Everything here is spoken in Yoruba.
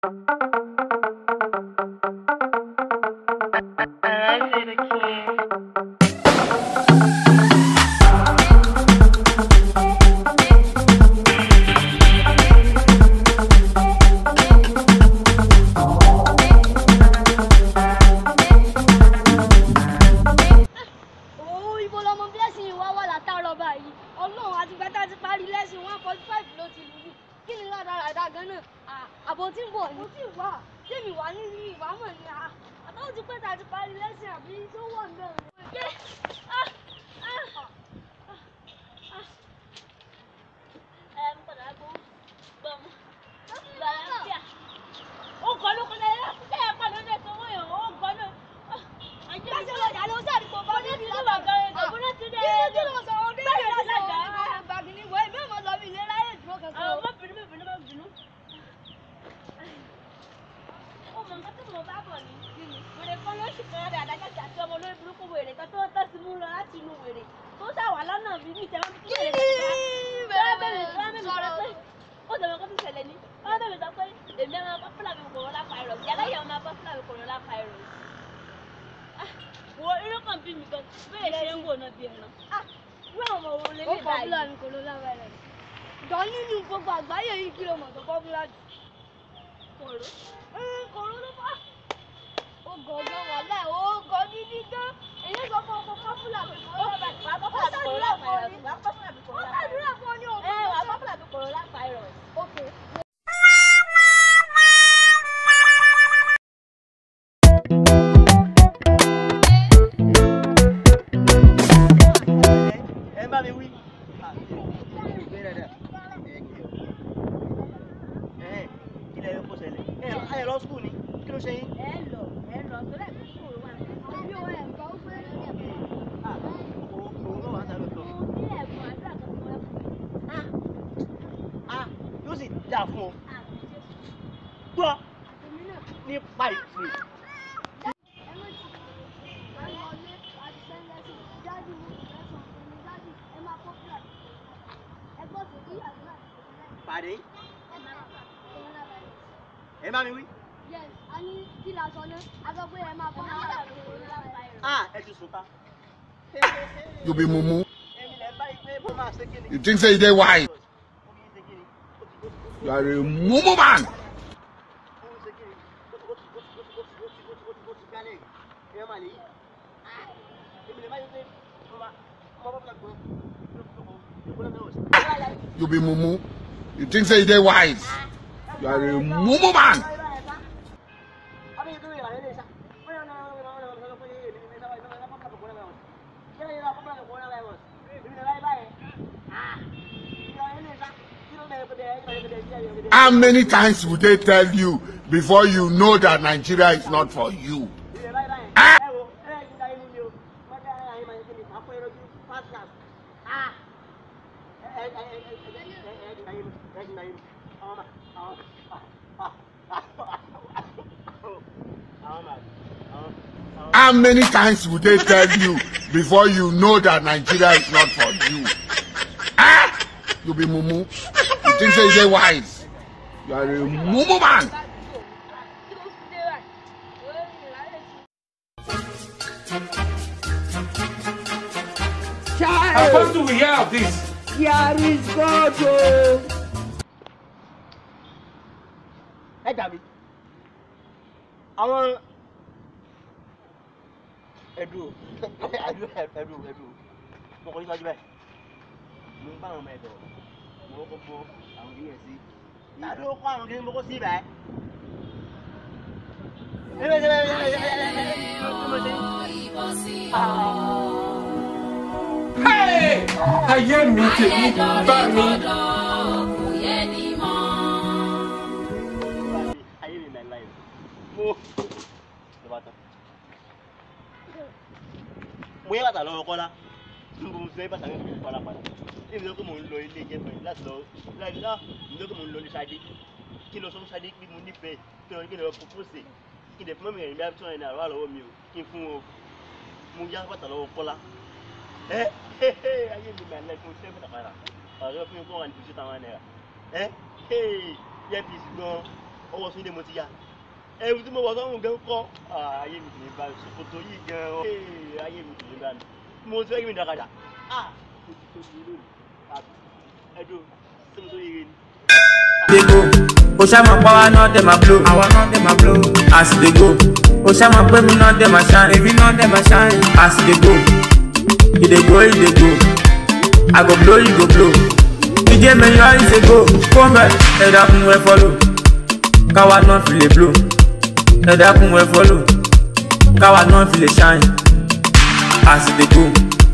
You be mumu. You think say they wise? You are a mumu man. You be mumu. You think say they wise? You are a mumu man. How many times would they tell you before you know that Nigeria is not for you? Ah? How many times would they tell you before you know that Nigeria is not for you? Ah? You be mumu. You think say they wise? You are a mumu man. Child, what do we hear of this? Here is God. Ẹ gbà mí. Àwọn ẹ̀dùn mo kọ́ níwájú báyìí. Mo ń bá àwọn ọmọ ẹ̀dọ̀ mo kọ́ bọ́ àwọn kìnìyàn sí. Ìyá ló kọ́ àwọn kìnìyàn mo kọ́ sí ibà ẹ̀. Hey! Ayé mi tèmi bá mi. Ayé mi nàìjíríà yìí. Mo yẹ bàtà lọ́wọ́ Kọ́lá. Mo fẹ́ bàtà yẹn lọ́wọ́ Kọ́lá padà. Ṣé ìdílé kó mò ń lọ ilé ìjẹ́fẹ̀ láti lọ ìdílé kó mò ń lọ ní Ṣadé. Kí lọ sọ fún Ṣadé pé mo nífẹ̀ẹ́ kí lọ propose. Kí n dẹ̀ fún mọ́mí rẹ̀ ní bí a tún ẹ̀yìn àrọ́ lọ́wọ́ mi o. Kí n fún wọn. Mo yá bàtà lọ́wọ́ Kọ́lá. Ayé mi nàìjíríà yìí mo fẹ́ bàtà padà. Ọ̀rẹ́ fún mi kó wà ní 50,000 naira. Yẹ́ bí gan. ọwọ́ Sunday mo ti yá ẹ̀rù tí mo wọ̀ sọ́run gan kọ́ ayé mi kì í bá mi ṣòkòtò yìí gan ayé mi kì í bá mi mo ti fẹ́ kí mi dàkadà mo ti tó mi lónìí ẹ̀dùn tí mo tó yẹ ni. They go, Oshama power not them a blow. I want not them a blow. As they go, Oshama pay me not them a shine. If you not them a shine. As they go, if they go, if they go. I go blow, you go blow. DJ me you always say go, come back. Head up and we follow. Coward not feel the blow. Head up and we follow. Coward not feel the shine. As they go.